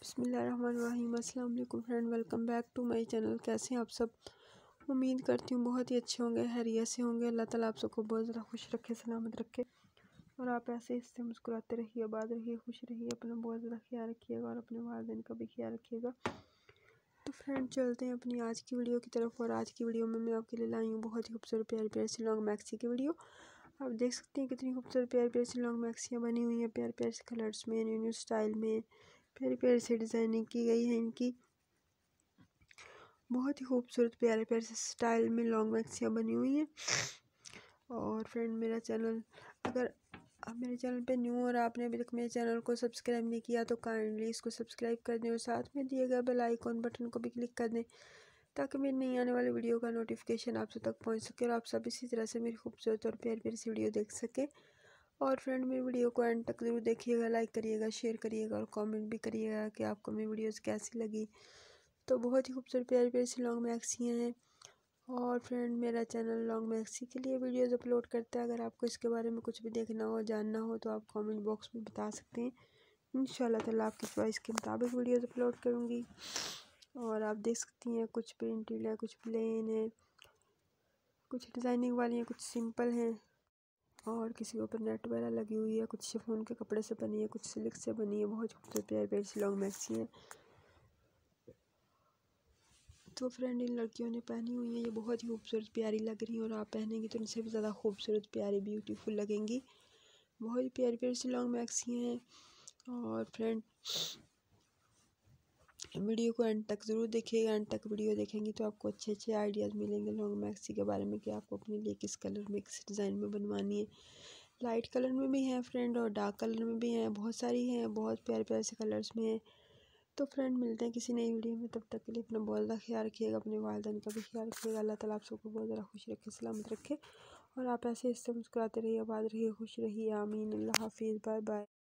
बिस्मिल्लाहिर्रहमानिर्रहीम। अस्सलाम वालेकुम friend, welcome back to my channel. कैसे हैं आप सब? उम्मीद करती हूँ बहुत ही अच्छे होंगे, खैरियत से होंगे। अल्लाह ताला आप सबको बहुत ज़्यादा खुश रखे, सलामत रखे और आप ऐसे इससे मुस्कुराते रहिए, आबाद रहिए, खुश रहिए। अपना बहुत ज़्यादा ख्याल रखिएगा और अपने वालिदैन का भी ख्याल रखिएगा। तो फ्रेंड चलते हैं अपनी आज की वीडियो की तरफ। और आज की वीडियो में मैं आपके लिए लाई हूँ बहुत ही खूबसूरत प्यारी प्यारी सी लॉन्ग मैक्सी की वीडियो। आप देख सकते हैं कितनी खूबसूरत प्यारी प्यारी सी लॉन्ग मैक्सियाँ बनी हुई हैं, प्यारे प्यारे से कलर्स में, न्यू न्यू स्टाइल में, प्यारी प्यारी से डिज़ाइनिंग की गई है इनकी। बहुत ही खूबसूरत प्यारे प्यारे से स्टाइल में लॉन्ग मैक्सियाँ बनी हुई हैं। और फ्रेंड मेरा चैनल, अगर आप मेरे चैनल पे न्यू और आपने अभी तक मेरे चैनल को सब्सक्राइब नहीं किया तो काइंडली इसको सब्सक्राइब कर दें और साथ में दिए गए बेल आइकॉन बटन को भी क्लिक कर दें ताकि मेरी नई आने वाली वीडियो का नोटिफिकेशन आप तक पहुंच सके और आप सब इसी तरह से मेरी खूबसूरत और प्यारी प्यारी सी वीडियो देख सके। और फ्रेंड मेरी वीडियो को एंड तक ज़रूर देखिएगा, लाइक करिएगा, शेयर करिएगा और कमेंट भी करिएगा कि आपको मेरी वीडियोस कैसी लगी। तो बहुत ही खूबसूरत प्यारी प्यारी सी लॉन्ग मैक्सियाँ हैं। और फ्रेंड मेरा चैनल लॉन्ग मैक्सी के लिए वीडियोस अपलोड करता है। अगर आपको इसके बारे में कुछ भी देखना हो, जानना हो तो आप कमेंट बॉक्स में बता सकते हैं। इंशाल्लाह ताला आपकी चॉइस के मुताबिक वीडियोस अपलोड करूँगी। और आप देख सकती हैं कुछ प्रिंटेड है, कुछ प्लेन है, कुछ डिज़ाइनिंग वाली हैं, कुछ सिंपल हैं और किसी के ऊपर नेट वगैरह लगी हुई है, कुछ शिफॉन के कपड़े से बनी है, कुछ सिल्क से बनी है। बहुत खूबसूरत प्यारी प्यारी सी लॉन्ग मैक्सी है। तो फ्रेंड इन लड़कियों ने पहनी हुई है, ये बहुत ही खूबसूरत प्यारी लग रही है और आप पहनेंगी तो इनसे भी ज़्यादा खूबसूरत प्यारी ब्यूटीफुल लगेंगी। बहुत ही प्यारी प्यारी सी लॉन्ग मैक्सी हैं। और फ्रेंड वीडियो को एंड तक ज़रूर देखिएगा। एंड तक वीडियो देखेंगी तो आपको अच्छे अच्छे आइडियाज़ मिलेंगे लॉन्ग मैक्सी के बारे में कि आपको अपने लिए किस कलर में, किस डिज़ाइन में बनवानी है। लाइट कलर में भी हैं फ्रेंड और डार्क कलर में भी हैं, बहुत सारी हैं, बहुत प्यारे प्यारे से कलर्स में हैं। तो फ्रेंड मिलते हैं किसी नई वीडियो में, तब तक के लिए अपना बहुत ज़्यादा ख्याल रखिएगा, अपने वालिदैन का भी ख्याल रखिएगा। अल्लाह ताला आप सबको बहुत ज़्यादा खुश रखे, सलामत रखे और आप ऐसे इससे मुस्कुराते रहिए, आबाद रहिए, खुश रहिए। आमीन। अल्लाह हाफिज़, बाय बाय।